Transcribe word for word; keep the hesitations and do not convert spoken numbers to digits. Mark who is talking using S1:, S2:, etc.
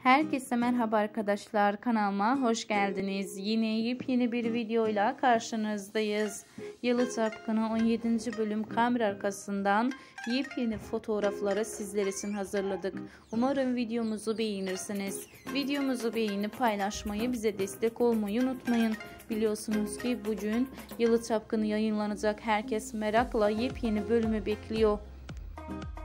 S1: Herkese merhaba arkadaşlar, kanalıma hoş geldiniz. Yine yepyeni bir videoyla karşınızdayız. Yalı Çapkını on yedinci bölüm kamera arkasından yepyeni fotoğrafları sizler için hazırladık. Umarım videomuzu beğenirsiniz. Videomuzu beğenip paylaşmayı, bize destek olmayı unutmayın. Biliyorsunuz ki bugün Yalı Çapkını yayınlanacak. Herkes merakla yepyeni bölümü bekliyor.